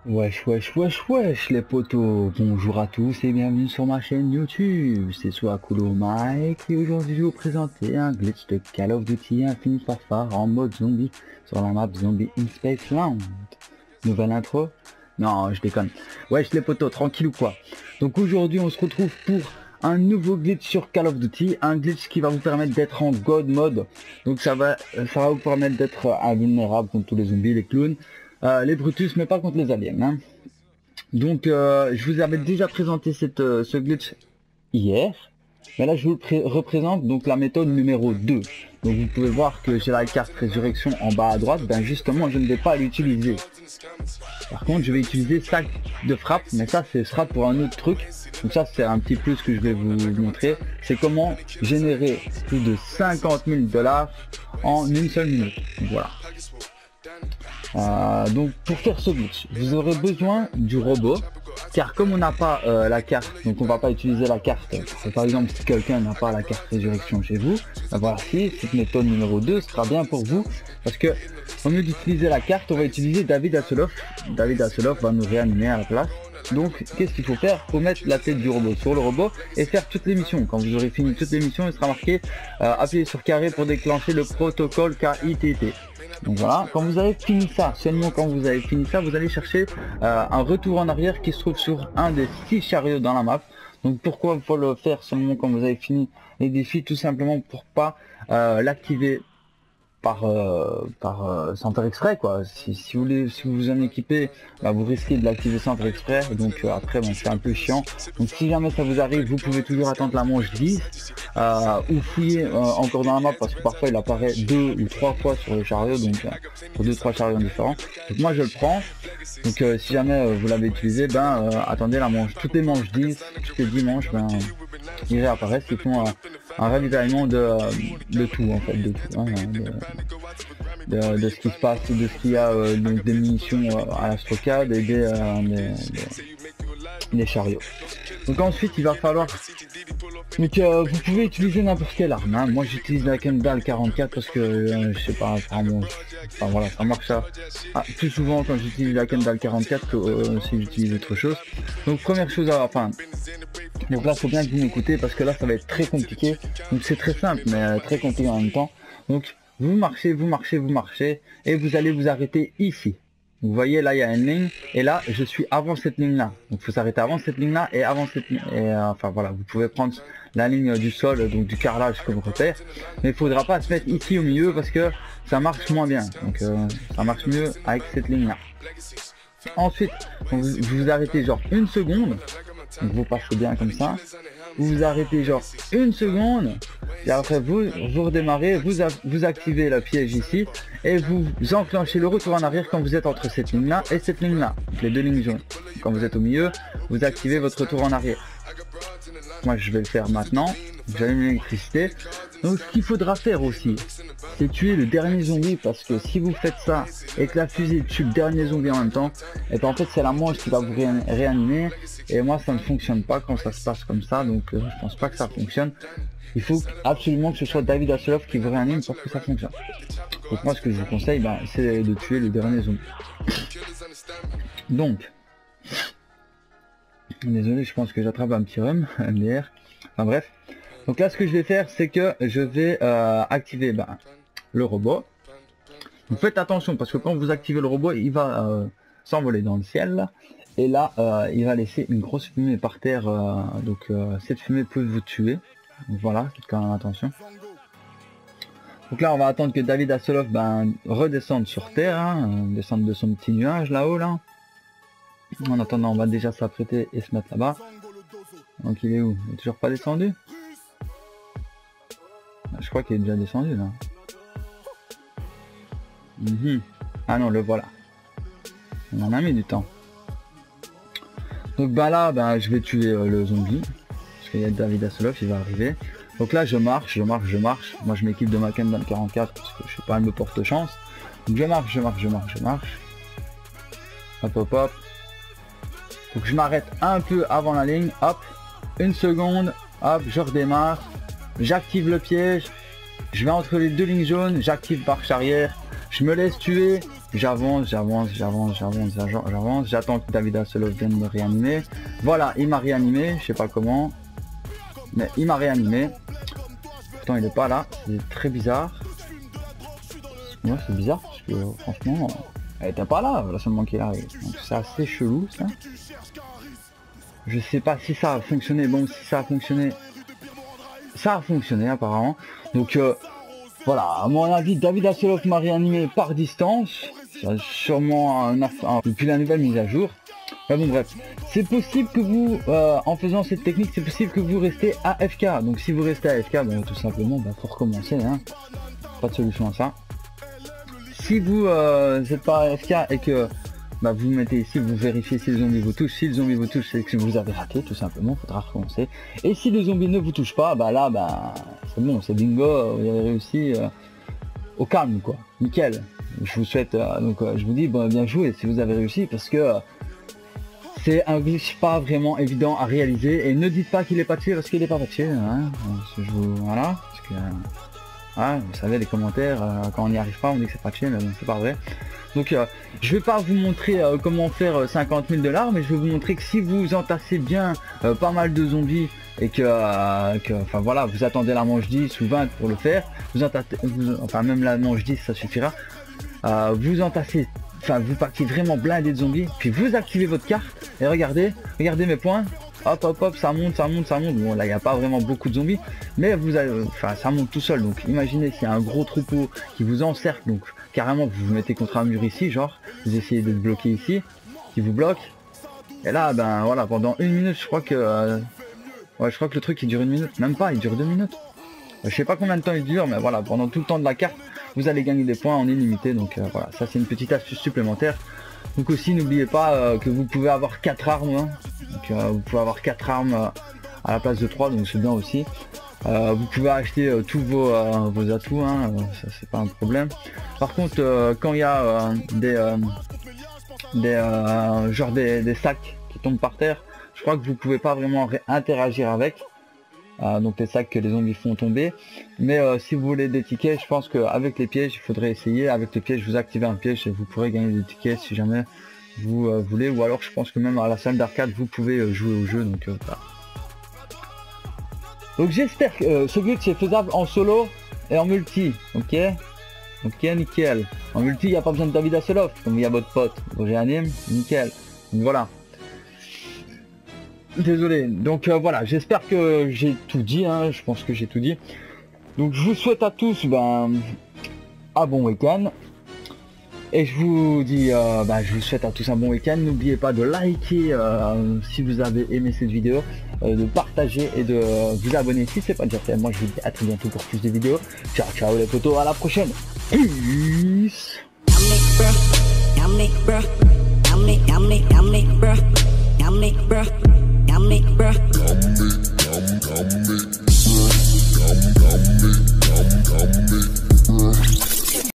Wesh les potos, bonjour à tous et bienvenue sur ma chaîne YouTube, c'est Soakulo Mike et aujourd'hui je vais vous présenter un glitch de Call of Duty Infinite Warfare en mode zombie sur la map Zombie in Space Land. Nouvelle intro? Non, je déconne. Wesh les potos, tranquille ou quoi? Donc aujourd'hui on se retrouve pour un nouveau glitch sur Call of Duty, un glitch qui va vous permettre d'être en God mode, donc ça va vous permettre d'être invulnérable contre tous les zombies, les clowns. Les Brutus, mais pas contre les aliens. Hein. Donc, je vous avais déjà présenté ce glitch hier. Mais là, je vous le représente donc la méthode numéro 2. Donc, vous pouvez voir que j'ai la carte résurrection en bas à droite. Ben justement, je ne vais pas l'utiliser. Par contre, je vais utiliser sac de frappe. Mais ça, ce sera pour un autre truc. Donc ça, c'est un petit plus que je vais vous montrer. C'est comment générer plus de 50 000 $ en une seule minute. Donc, voilà. Donc pour faire ce glitch, vous aurez besoin du robot, car comme on n'a pas la carte, donc on va pas utiliser la carte. Par exemple, si quelqu'un n'a pas la carte résurrection chez vous, ben voici, cette méthode numéro 2 sera bien pour vous, parce que au lieu d'utiliser la carte, on va utiliser David Hasselhoff. David Hasselhoff va nous réanimer à la place. Donc qu'est-ce qu'il faut faire? Faut mettre la tête du robot sur le robot et faire toutes les missions. Quand vous aurez fini toutes les missions, il sera marqué appuyez sur carré pour déclencher le protocole KITT. Donc voilà, quand vous avez fini ça, seulement quand vous avez fini ça, vous allez chercher un retour en arrière qui se trouve sur un des 6 chariots dans la map. Donc pourquoi il faut le faire seulement quand vous avez fini les défis? Tout simplement pour pas l'activer sans faire exprès quoi. Si vous en équipez, bah, vous risquez de l'activer sans faire exprès, donc après bon, c'est un peu chiant. Donc si jamais ça vous arrive, vous pouvez toujours attendre la manche 10 ou fouiller encore dans la map, parce que parfois il apparaît 2 ou 3 fois sur le chariot, donc pour 2-3 chariots différents. Donc moi je le prends, donc si jamais vous l'avez utilisé, ben attendez la manche, toutes les manches 10, toutes les 10 manches, ben ils réapparaissent, ils font un ravitaillement de tout en fait, de tout, hein, de ce qui se passe, de ce qu'il y a, donc des munitions à la stockade et des chariots. Donc ensuite il va falloir, donc vous pouvez utiliser n'importe quelle arme, hein. Moi j'utilise la Kendall 44 parce que je sais pas, apparemment, enfin voilà, ça marche plus souvent quand j'utilise la Kendall 44 que si j'utilise autre chose. Donc première chose donc là faut bien que vous m'écoutez parce que là ça va être très compliqué. Donc c'est très simple mais très compliqué en même temps. Donc vous marchez et vous allez vous arrêter ici. Vous voyez là il y a une ligne et là je suis avant cette ligne là. Donc il faut s'arrêter avant cette ligne là et avant cette ligne. Et enfin voilà, vous pouvez prendre la ligne du sol, donc du carrelage comme repère. Mais il faudra pas se mettre ici au milieu parce que ça marche moins bien. Donc ça marche mieux avec cette ligne là. Ensuite, vous vous arrêtez genre une seconde. Donc vous passez bien comme ça. Vous vous arrêtez genre une seconde. Et après vous redémarrez, vous activez la piège ici. Et vous enclenchez le retour en arrière quand vous êtes entre cette ligne là et cette ligne là. Donc les deux lignes jaunes. Quand vous êtes au milieu, vous activez votre retour en arrière. Moi je vais le faire maintenant. J'allume l'électricité. Donc ce qu'il faudra faire aussi, c'est tuer le dernier zombie, parce que si vous faites ça et que la fusée tue le dernier zombie en même temps, et ben en fait c'est la manche qui va vous réanimer, et moi ça ne fonctionne pas quand ça se passe comme ça, donc je pense pas que ça fonctionne. Il faut absolument que ce soit David Hasselhoff qui vous réanime pour que ça fonctionne. Donc moi ce que je vous conseille, ben, c'est de tuer le dernier zombie. Donc, désolé, je pense que j'attrape un petit rhum, MDR, enfin bref. Donc là ce que je vais faire, c'est que je vais activer le robot. Donc faites attention parce que quand vous activez le robot, il va s'envoler dans le ciel là. Et là il va laisser une grosse fumée par terre, donc cette fumée peut vous tuer. Donc voilà, faites quand même attention. Donc là on va attendre que David Hasselhoff redescende sur terre, hein, descende de son petit nuage là-haut là. En attendant on va déjà s'apprêter et se mettre là-bas. Donc il est où? Il est toujours pas descendu? Je crois qu'il est déjà descendu là. Ah non, le voilà. On en a mis du temps. Donc là, je vais tuer le zombie. Parce qu'il y a David Hasselhoff, il va arriver. Donc là, je marche. Moi, je m'équipe de ma Kendall 44 parce que je suis pas un peu porte chance. Donc je marche. Hop. Donc je m'arrête un peu avant la ligne. Hop. Une seconde. Hop, je redémarre. J'active le piège. Je vais entre les deux lignes jaunes. J'active marche arrière. Je me laisse tuer, j'avance, j'attends que David Hasselhoff vienne me réanimer. Voilà, il m'a réanimé, je sais pas comment, mais il m'a réanimé. Pourtant il est pas là, c'est très bizarre. Ouais, c'est bizarre parce que franchement, elle était pas là, voilà seulement qu'il arrive. Donc c'est assez chelou ça. Je sais pas si ça a fonctionné, bon si ça a fonctionné, ça a fonctionné apparemment. Donc voilà, à mon avis, David Hasselhoff m'a réanimé par distance. C'est sûrement depuis la nouvelle mise à jour. Mais bon bref, c'est possible que vous, en faisant cette technique, c'est possible que vous restez AFK. Donc si vous restez AFK, bon, tout simplement, faut recommencer. Hein. Pas de solution à ça. Si vous n'êtes pas AFK et que vous mettez ici, vous vérifiez si le zombie vous touche. Si le zombie vous touche, c'est que vous avez raté, tout simplement, il faudra recommencer. Et si le zombie ne vous touche pas, c'est bon, c'est bingo, vous avez réussi au calme, quoi. Nickel. Je vous souhaite, je vous dis, bien joué si vous avez réussi, parce que c'est un glitch pas vraiment évident à réaliser. Et ne dites pas qu'il est pas tué, parce qu'il est pas tué, hein. Voilà, parce que... vous savez, les commentaires, quand on n'y arrive pas, on dit que c'est pas tué, mais bon, c'est pas vrai. Donc je vais pas vous montrer comment faire 50 000 $, mais je vais vous montrer que si vous entassez bien pas mal de zombies et enfin voilà, vous attendez la manche 10 ou 20 pour le faire, enfin même la manche 10 ça suffira, vous entassez, enfin vous partez vraiment blindé de zombies, puis vous activez votre carte et regardez mes points. Hop hop hop, ça monte. Bon là il n'y a pas vraiment beaucoup de zombies, mais vous avez, ça monte tout seul. Donc imaginez s'il y a un gros troupeau qui vous encercle, donc carrément vous vous mettez contre un mur ici, genre vous essayez de bloquer ici, qui vous bloque. Et là voilà, pendant 1 minute, je crois que le truc il dure 1 minute, même pas, il dure 2 minutes. Je sais pas combien de temps il dure, mais voilà, pendant tout le temps de la carte, vous allez gagner des points en illimité. Donc voilà, ça c'est une petite astuce supplémentaire. Donc aussi n'oubliez pas que vous pouvez avoir 4 armes, hein. Donc vous pouvez avoir 4 armes à la place de 3, donc c'est bien aussi. Vous pouvez acheter tous vos atouts, hein, ça c'est pas un problème. Par contre quand il y a des sacs qui tombent par terre, je crois que vous pouvez pas vraiment interagir avec. Donc les sacs que les zombies font tomber, mais si vous voulez des tickets, je pense qu'avec les pièges il faudrait essayer. Avec les pièges vous activez un piège et vous pourrez gagner des tickets si jamais vous voulez, ou alors je pense que même à la salle d'arcade vous pouvez jouer au jeu. Donc voilà. Donc j'espère que ce glitch est faisable en solo et en multi. Ok, nickel. En multi il n'y a pas besoin de David Hasselhoff, comme il y a votre pote, vous réanime, nickel. Donc voilà. Désolé, donc voilà, j'espère que j'ai tout dit, hein, je pense que j'ai tout dit. Donc je vous souhaite à tous un bon week-end. Et je vous dis, je vous souhaite à tous un bon week-end. N'oubliez pas de liker si vous avez aimé cette vidéo, de partager et de vous abonner si c'est pas déjà fait. Moi je vous dis à très bientôt pour plus de vidéos. Ciao ciao les potos, à la prochaine. Peace.